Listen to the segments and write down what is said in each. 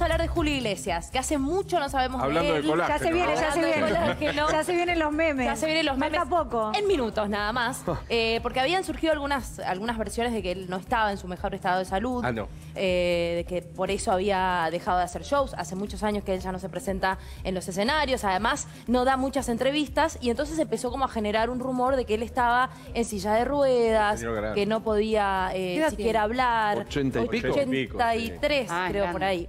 vamos a hablar de Julio Iglesias, que hace mucho no sabemos Hablando de él. de colágeno. Ya se viene, ya se viene. Ya se vienen los memes. Ya se vienen los memes. Falta poco. En minutos nada más. Porque habían surgido algunas versiones de que él no estaba en su mejor estado de salud. Ah, no. De que por eso había dejado de hacer shows. Hace muchos años que él ya no se presenta en los escenarios. Además, no da muchas entrevistas. Y entonces empezó como a generar un rumor de que él estaba en silla de ruedas, que no podía siquiera hablar. 80 y pico. 83, Ah, creo, grande. por ahí.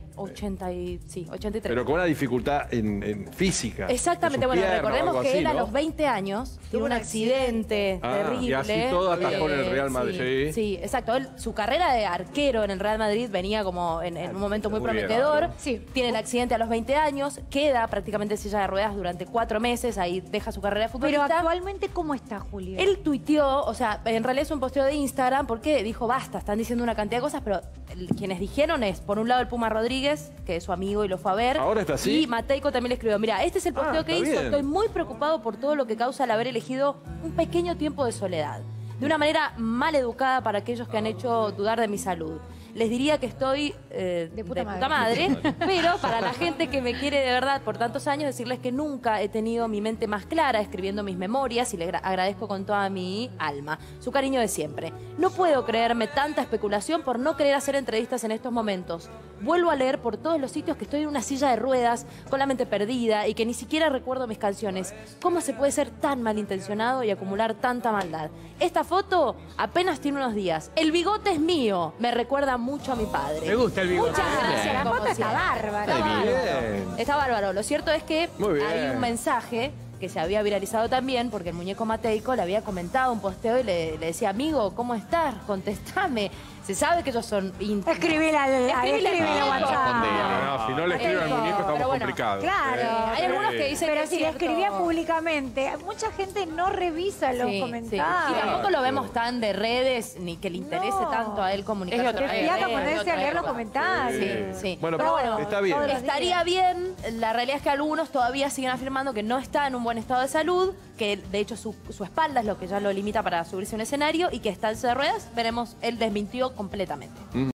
83. Pero con una dificultad en física. Exactamente, en sus bueno, piernas o recordemos algo que así, él a ¿no? los 20 años tuvo un accidente terrible. Y así todo atajó en el Real Madrid. Sí, exacto. Su carrera de arquero en el Real Madrid venía como en un momento muy prometedor. Sí. Tiene el accidente a los 20 años, queda prácticamente en silla de ruedas durante 4 meses, ahí deja su carrera de futbolista. Pero actualmente, ¿cómo está Julio? Él tuiteó, o sea, en realidad es un posteo de Instagram porque dijo, basta, están diciendo una cantidad de cosas, pero quienes dijeron es, por un lado, el Puma Rodríguez, que es su amigo y lo fue a ver. Ahora está así. Y Mateico también le escribió, mira, este es el posteo que está hizo, bien. estoy muy preocupado por todo lo que causa el haber elegido un pequeño tiempo de soledad. De una manera mal educada para aquellos que han hecho dudar de mi salud. Les diría que estoy de puta madre, pero para la gente que me quiere de verdad por tantos años, decirles que nunca he tenido mi mente más clara escribiendo mis memorias y le agradezco con toda mi alma. Su cariño de siempre. No puedo creerme tanta especulación por no querer hacer entrevistas en estos momentos. Vuelvo a leer por todos los sitios que estoy en una silla de ruedas, con la mente perdida y que ni siquiera recuerdo mis canciones. ¿Cómo se puede ser tan malintencionado y acumular tanta maldad? Esta foto apenas tiene unos días. El bigote es mío. Me recuerda mucho a mi padre. Me gusta el bigote. Muchas gracias. La como foto está siempre. bárbara. Está Muy bárbaro. bien. Está bárbaro. Lo cierto es que Muy bien. hay un mensaje que se había viralizado también porque el muñeco Mateico le había comentado un posteo y le decía, amigo, ¿cómo estás? Contestame. Se sabe que ellos son íntimos. Escribile al WhatsApp. No, si no le escriben al muñeco estamos Pero bueno, complicados. Claro. Hay algunos que dicen Pero que si es le cierto. escribía públicamente, mucha gente no revisa los Sí, comentarios. sí. Y tampoco lo vemos tan de redes ni que le interese No. tanto a él comunicarse. Es otra con época. redes, Fiaca ponerse es otra a leer los época. comentarios. Sí. Bueno, Pero pero está bien. todos los estaría bien, la realidad es que algunos todavía siguen afirmando que no está en un buen estado de salud, que de hecho su espalda es lo que ya lo limita para subirse a un escenario y que está en silla de ruedas. Veremos, él desmintió completamente.